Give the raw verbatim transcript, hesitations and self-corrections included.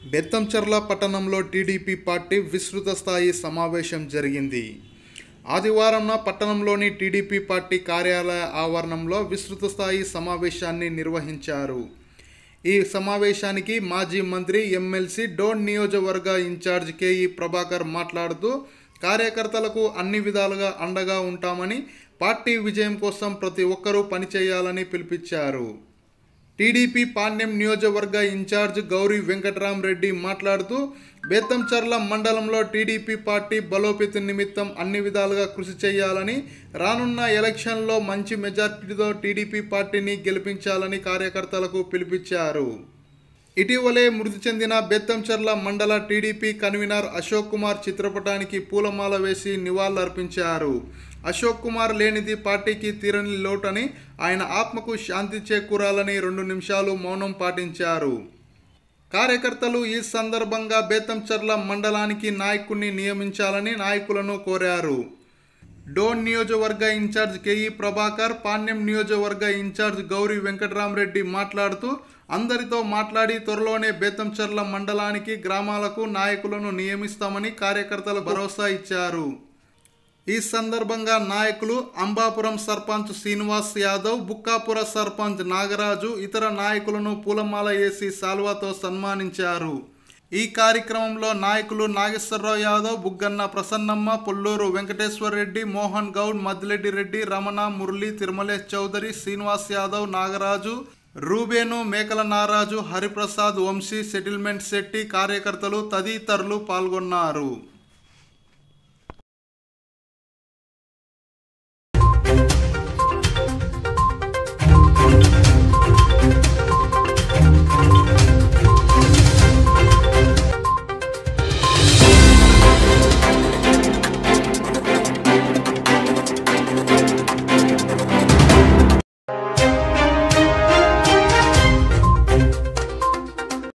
బెత్తంచెర్ల పట్టణంలో TDP party విస్తృత స్థాయి సమావేశం జరిగింది. ఆదివారంన పట్టణంలోని టీడీపీ పార్టీ కార్యాలయ ఆవరణంలో విస్తృత స్థాయి సమావేశాన్ని నిర్వహించారు. ఈ సమావేశానికి మాజీ మంత్రి, ఎమ్మెల్సీ, డోన్ నియోజకవర్గ ఇన్ఛార్జ్ కేఈ ప్రభాకర్ మాట్లాడుతూ కార్యకర్తలకు అన్ని విధాలుగా అండగా ఉంటామని, పార్టీ విజయం కోసం ప్రతి ఒక్కరూ పనిచేయాలని పిలుపునిచ్చారు. టీడీపీ పాణ్యం నియోజకవర్గ ఇన్ఛార్జ్ గౌరీ వెంకటరామరెడ్డి మాట్లాడుతూ బెత్తంచెర్ల మండలంలో టీడీపీ పార్టీ బలోపేతం నిమిత్తం అన్ని విధాలుగా కృషి చేయాలని, రానున్న ఎలక్షన్లో మంచి మెజార్టీతో టీడీపీ పార్టీని గెలిపించాలని కార్యకర్తలకు పిలుపునిచ్చారు. ఇటీవలే మృతి చెందిన బెత్తంచెర్ల మండల టీడీపీ కన్వీనర్ అశోక్ కుమార్ చిత్రపటానికి పూలమాల వేసి నివాళులర్పించారు. అశోక్ కుమార్ లేనిది పార్టీకి తీరని లోటని, ఆయన ఆత్మకు శాంతి చేకూరాలని రెండు నిమిషాలు మౌనం పాటించారు. కార్యకర్తలు ఈ సందర్భంగా బెత్తంచెర్ల మండలానికి నాయకుడిని నియమించాలని నాయకులను కోరారు. డోన్ నియోజకవర్గ ఇన్ఛార్జ్ కేఈ ప్రభాకర్, పాణ్యం నియోజకవర్గ ఇన్ఛార్జ్ గౌరీ వెంకటరామరెడ్డి మాట్లాడుతూ అందరితో మాట్లాడి త్వరలోనే బెత్తంచెర్ల మండలానికి, గ్రామాలకు నాయకులను నియమిస్తామని కార్యకర్తలు భరోసా ఇచ్చారు. ఈ సందర్భంగా నాయకులు అంబాపురం సర్పంచ్ శ్రీనివాస్ యాదవ్, బుక్కాపుర సర్పంచ్ నాగరాజు, ఇతర నాయకులను పూలమాల వేసి శాల్వాతో సన్మానించారు. ఈ కార్యక్రమంలో నాయకులు నాగేశ్వరరావు యాదవ్, బుగ్గన్న ప్రసన్నమ్మ, పుల్లూరు వెంకటేశ్వర రెడ్డి, మోహన్ గౌడ్, మద్దిరెడ్డి రెడ్డి, రమణ, మురళి, తిరుమలేష్ చౌదరి, శ్రీనివాస్ యాదవ్, నాగరాజు, రూబేను, మేకల నారాజు, హరిప్రసాద్, వంశీ, సెటిల్మెంట్ శెట్టి, కార్యకర్తలు తదితరులు పాల్గొన్నారు.